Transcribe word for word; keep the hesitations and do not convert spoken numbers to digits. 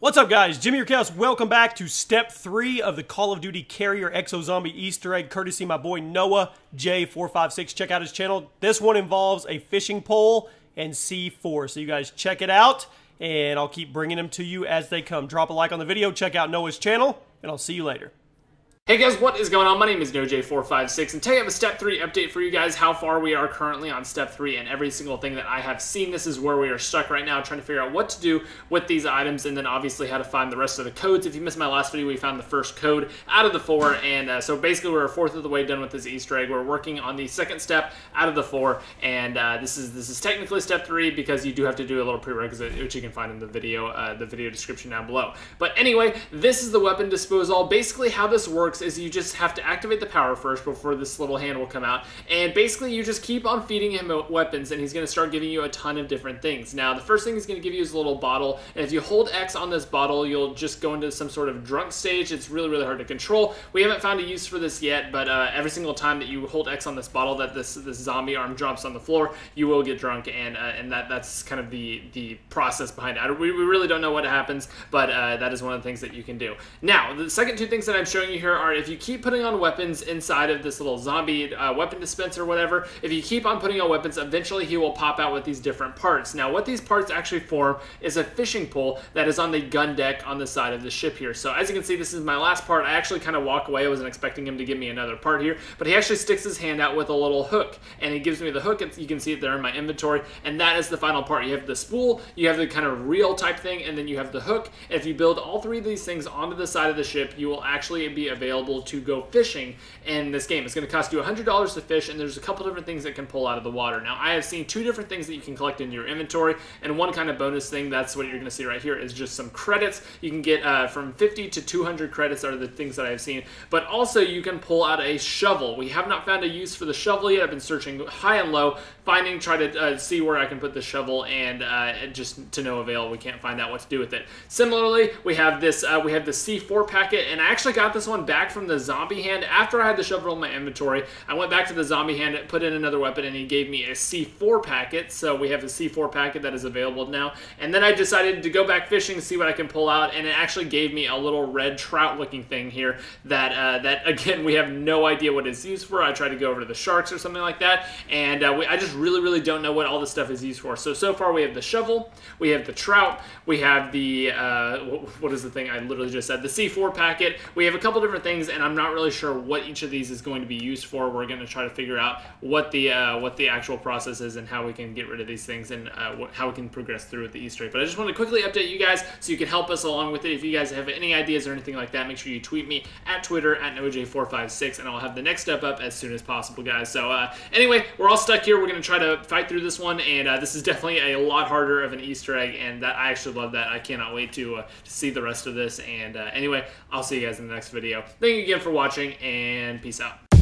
What's up, guys? Jimmy your Chaos. Welcome back to step three of the Call of Duty Carrier Exo Zombie Easter egg, courtesy my boy Noah J four five six. Check out his channel. This one involves a fishing pole and C four, so you guys check it out, and I'll keep bringing them to you as they come. Drop a like on the video, check out Noah's channel, and I'll see you later. Hey guys, what is going on? My name is Noah J four five six, and today I have a step three update for you guys, how far we are currently on step three, and every single thing that I have seen. This is where we are stuck right now, trying to figure out what to do with these items, and then obviously how to find the rest of the codes. If you missed my last video, we found the first code out of the four, and uh, so basically we're a fourth of the way done with this Easter egg. We're working on the second step out of the four, and uh, this is this is technically step three because you do have to do a little prerequisite, which you can find in the video, uh, the video description down below. But anyway, this is the weapon disposal. Basically how this works is you just have to activate the power first before this little hand will come out, and basically you just keep on feeding him weapons and he's going to start giving you a ton of different things. Now the first thing he's going to give you is a little bottle, and if you hold X on this bottle you'll just go into some sort of drunk stage. It's really really hard to control. We haven't found a use for this yet, but uh, every single time that you hold X on this bottle that this this zombie arm drops on the floor, you will get drunk, and uh, and that that's kind of the the process behind it. We, we really don't know what happens, but uh, that is one of the things that you can do. Now the second two things that I'm showing you here are if you keep putting on weapons inside of this little zombie uh, weapon dispenser or whatever, if you keep on putting on weapons, eventually he will pop out with these different parts. Now what these parts actually form is a fishing pole that is on the gun deck on the side of the ship here. So as you can see, this is my last part. I actually kind of walk away. I wasn't expecting him to give me another part here, but he actually sticks his hand out with a little hook, and he gives me the hook. It's, you can see it there in my inventory, and that is the final part. You have the spool, you have the kind of reel type thing, and then you have the hook. If you build all three of these things onto the side of the ship, you will actually be available to go fishing in this game. It's going to cost you one hundred dollars to fish, and there's a couple different things that can pull out of the water. Now I have seen two different things that you can collect into your inventory, and one kind of bonus thing, that's what you're going to see right here, is just some credits. You can get uh, from fifty to two hundred credits are the things that I've seen, but also you can pull out a shovel. We have not found a use for the shovel yet. I've been searching high and low, finding, try to uh, see where I can put the shovel, and uh, just to no avail. We can't find out what to do with it. Similarly, we have this uh, we have the C four packet, and I actually got this one back from the zombie hand after I had the shovel in my inventory. I went back to the zombie hand, put in another weapon, and he gave me a C four packet. So we have a C four packet that is available now. And then I decided to go back fishing to see what I can pull out, and it actually gave me a little red trout looking thing here that uh, that again we have no idea what it's used for. I tried to go over to the sharks or something like that, and uh, we, I just really really don't know what all this stuff is used for. So so far we have the shovel, we have the trout, we have the uh, what is the thing I literally just said, the C four packet. We have a couple different things, and I'm not really sure what each of these is going to be used for. We're going to try to figure out what the uh, what the actual process is and how we can get rid of these things, and uh, what, how we can progress through with the Easter egg. But I just want to quickly update you guys so you can help us along with it. If you guys have any ideas or anything like that, make sure you tweet me at Twitter at Noah J four five six, and I'll have the next step up as soon as possible, guys. So uh, anyway, we're all stuck here. We're going to try to fight through this one, and uh, this is definitely a lot harder of an Easter egg, and that I actually love that. I cannot wait to, uh, to see the rest of this. And uh, anyway, I'll see you guys in the next video. Thank you again for watching, and peace out.